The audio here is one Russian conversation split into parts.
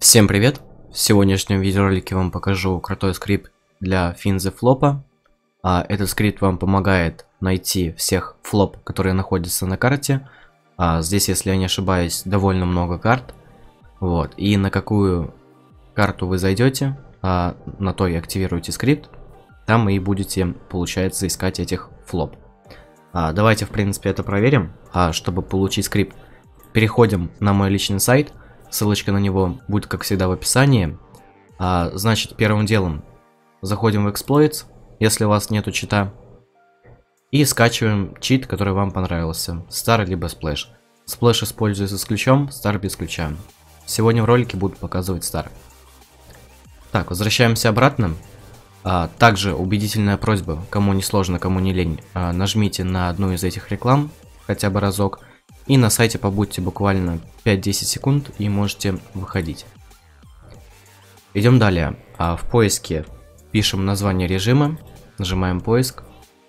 Всем привет! В сегодняшнем видеоролике вам покажу крутой скрипт для Finze флопа. Этот скрипт вам помогает найти всех флоп, которые находятся на карте. Здесь, если я не ошибаюсь, довольно много карт. Вот. И на какую карту вы зайдете, на то и активируете скрипт. Там и будете, получается, искать этих флоп. Давайте, в принципе, это проверим. Чтобы получить скрипт, переходим на мой личный сайт. Ссылочка на него будет, как всегда, в описании. Значит, первым делом заходим в Exploits, если у вас нету чита, и скачиваем чит, который вам понравился. Star либо Splash. Splash используется с ключом, Star без ключа. Сегодня в ролике буду показывать Star. Так, возвращаемся обратно. Также убедительная просьба, кому не сложно, кому не лень, нажмите на одну из этих реклам хотя бы разок. И на сайте побудьте буквально 5-10 секунд и можете выходить. Идем далее. В поиске пишем название режима, нажимаем поиск.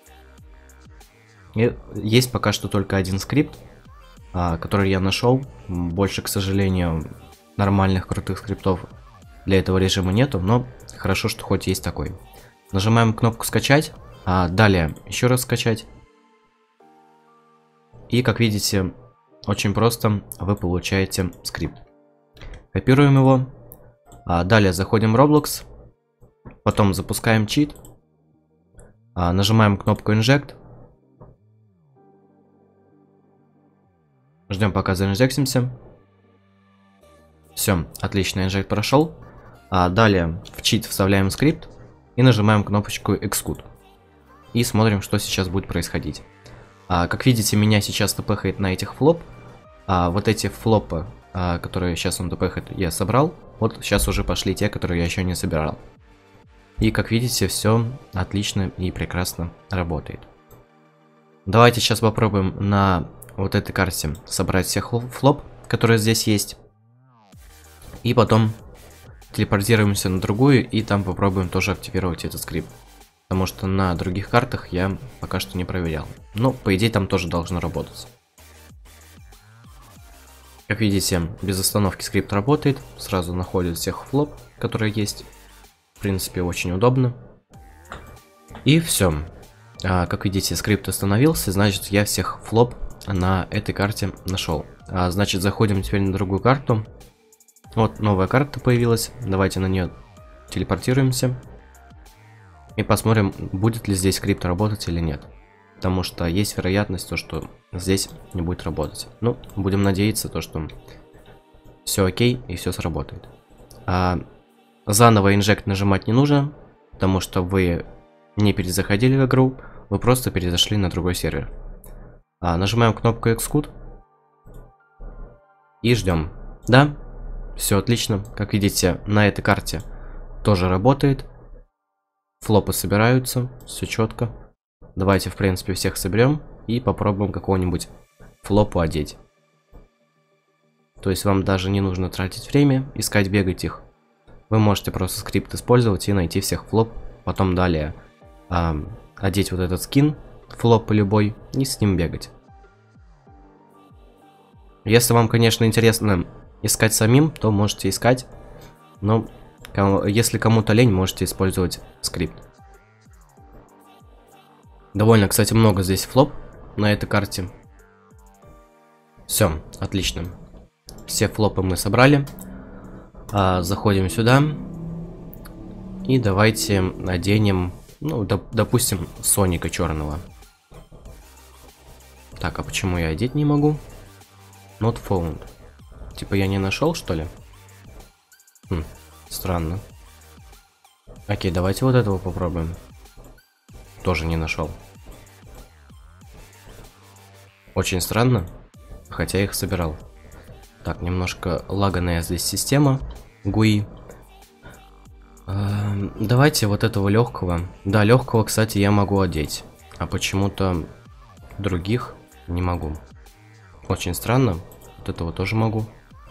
И есть пока что только один скрипт, который я нашел. Больше, к сожалению, нормальных крутых скриптов для этого режима нету, но хорошо, что хоть есть такой. Нажимаем кнопку скачать, далее еще раз скачать. И как видите, очень просто вы получаете скрипт. Копируем его. Далее заходим в Roblox. Потом запускаем чит. Нажимаем кнопку Inject. Ждем, пока заинжектимся. Все, отлично, инжект прошел. Далее в чит вставляем скрипт. И нажимаем кнопочку Execute. И смотрим, что сейчас будет происходить. Как видите, меня сейчас тпхает на этих флоп. Вот эти флопы, которые сейчас он тпхает, я собрал. Вот сейчас уже пошли те, которые я еще не собирал. И как видите, все отлично и прекрасно работает. Давайте сейчас попробуем на вот этой карте собрать всех флоп, которые здесь есть. И потом телепортируемся на другую и там попробуем тоже активировать этот скрипт. Потому что на других картах я пока что не проверял. Но по идее там тоже должно работать. Как видите, без остановки скрипт работает, сразу находит всех флоп, которые есть. В принципе, очень удобно. И все. Как видите, скрипт остановился, значит, я всех флоп на этой карте нашел. Значит, заходим теперь на другую карту. Вот новая карта появилась, давайте на нее телепортируемся. И посмотрим, будет ли здесь скрипт работать или нет. Потому что есть вероятность, что здесь не будет работать. Ну, будем надеяться, что все окей и все сработает. Заново инжект нажимать не нужно, потому что вы не перезаходили в игру, вы просто перезашли на другой сервер. Нажимаем кнопку Execute и ждем. Да, все отлично. Как видите, на этой карте тоже работает. Флопы собираются, все четко. Давайте, в принципе, всех соберем и попробуем какого-нибудь флопу одеть. То есть вам даже не нужно тратить время, искать, бегать их. Вы можете просто скрипт использовать и найти всех флоп. Потом далее одеть вот этот скин, флоп любой, и с ним бегать. Если вам, конечно, интересно искать самим, то можете искать. Но если кому-то лень, можете использовать скрипт. Довольно, кстати, много здесь флоп на этой карте. Все, отлично. Все флопы мы собрали. Заходим сюда. И давайте наденем, ну, допустим, Соника черного. Так, а почему я одеть не могу? Not found. Типа я не нашел, что ли? Странно. Окей, давайте вот этого попробуем. Тоже не нашел. Очень странно, хотя их собирал. Так, немножко лаганая здесь система GUI. Давайте вот этого легкого. Да, легкого, кстати, я могу одеть, а почему-то других не могу. Очень странно. Вот этого тоже могу.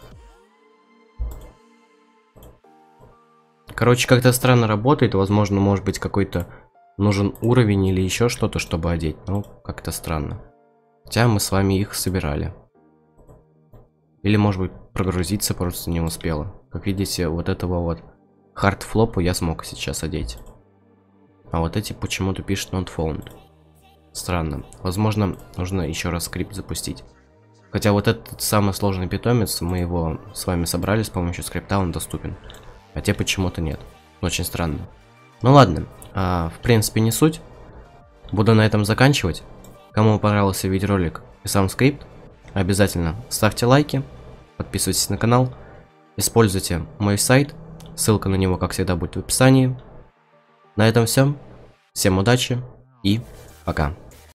Короче, как-то странно работает. Возможно, может быть, какой-то нужен уровень или еще что-то, чтобы одеть. Ну, как-то странно. Хотя мы с вами их собирали. Или, может быть, прогрузиться просто не успела. Как видите, вот этого вот хардфлопа я смог сейчас одеть. А вот эти почему-то пишут not found. Странно. Возможно, нужно еще раз скрипт запустить. Хотя вот этот самый сложный питомец, мы его с вами собрали с помощью скрипта, он доступен. А те почему-то нет. Очень странно. Ну ладно, в принципе не суть. Буду на этом заканчивать. Кому понравился видеоролик и сам скрипт, обязательно ставьте лайки, подписывайтесь на канал, используйте мой сайт, ссылка на него, как всегда, будет в описании. На этом все. Всем удачи и пока.